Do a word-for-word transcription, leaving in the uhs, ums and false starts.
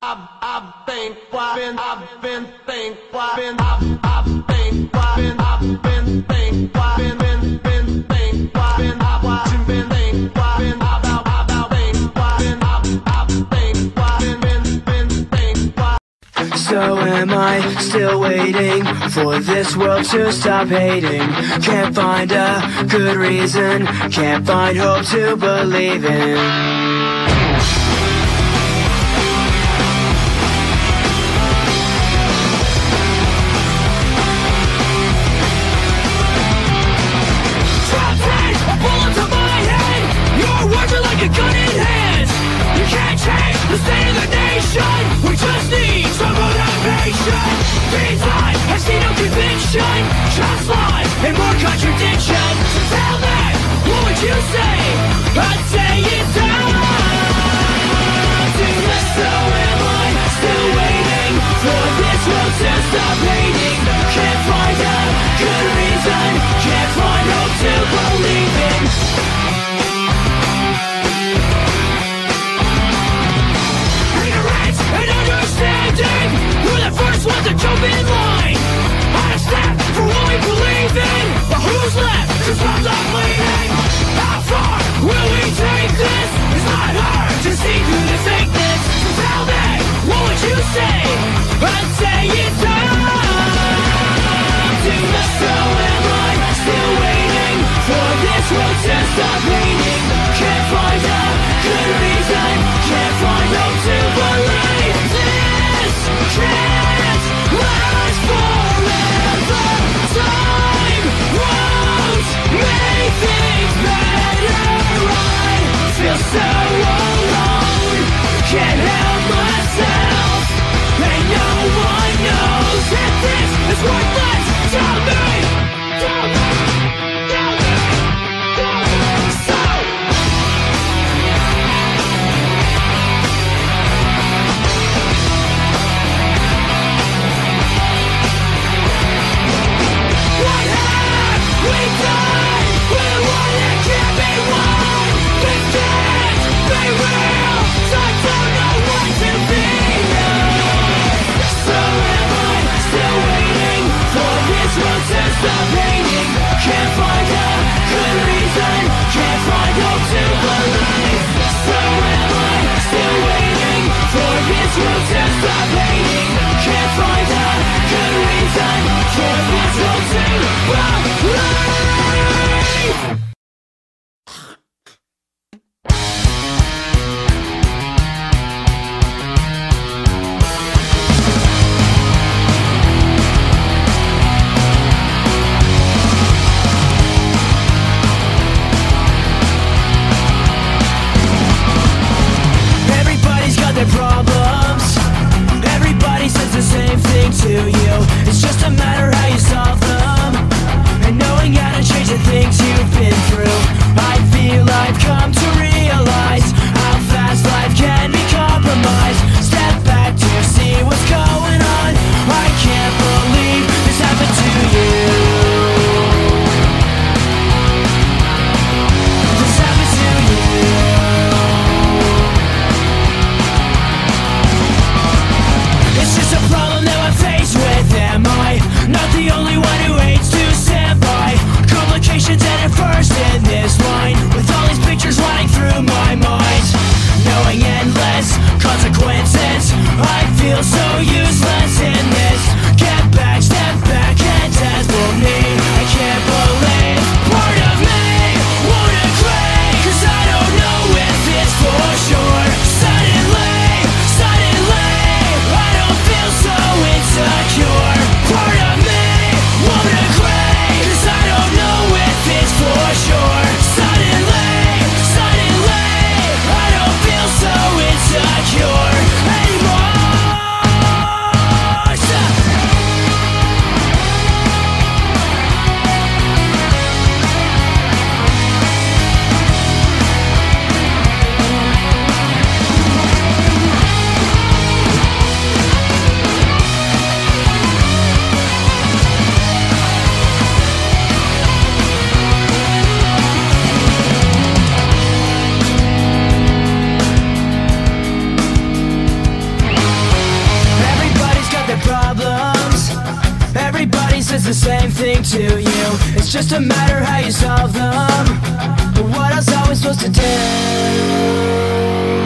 I've, I've been, I've been, I've been, think, I've been, I've, I've been, I've been, I've been, think, I've been, been, been, think, I've been, I've watching, been, think, I've been, I've, I've, I've, I've been, I've been, I've, I've, think, I've been, been, been, think, I've. So am I still waiting for this world to stop hating? Can't find a good reason, can't find hope to believe in. A gun in hand, you can't change the state of the nation. We just need some motivation. These lies, I see no conviction, just lies and more contradiction. So tell me, what would you say? I'd say it's time to let. So am I still waiting for this world to stop hating? Can't find a good reason, can't find hope to believe in. We're the first ones to jump in line. On a step for what we believe in. But who's left to stop the bleeding? How far will we take this? It's not hard to see through the fakeness. So tell me, what would you say? I'd say it's time to let. So am I still waiting for this world to stop hating? Can't find a good reason, can't find hope to believe this can't last forever. Time won't make things better. I feel so alone, can't help myself, and no one knows that this is worthless. Tell me, tell me, tell me, tell me. So what have we done with what it can't be won? This can't be real, so I don't know what to be. So am I still waiting for this world to stop hating? Can't find a good reason, can't find hope to believe. So am I still waiting for this world to stop hating? Can't find a good reason for this world to believe. Everybody's got their problems, everybody says the same thing to you. It's just a matter how you solve them, and knowing how to change the things you've been through. I feel I've come to realize how fast life can be compromised. Step back to see what's going on. I can't believe this happened to you. This happened to you. It's just a problem that I'm faced with. Am I not the only one who hates to stand by? Complications at first in this line, with all these pictures running through my mind, knowing endless consequences. I feel so useless in this. Get back, step back, and death will need. I can't believe part of me won't agree, 'cause I don't know if it's for sure. Suddenly, suddenly I don't feel so insecure. Part of me won't agree, 'cause I don't know if it's for sure. Suddenly, suddenly I don't feel so insecure anymore. the same thing to you. It's just a matter how you solve them. But what else are we supposed to do?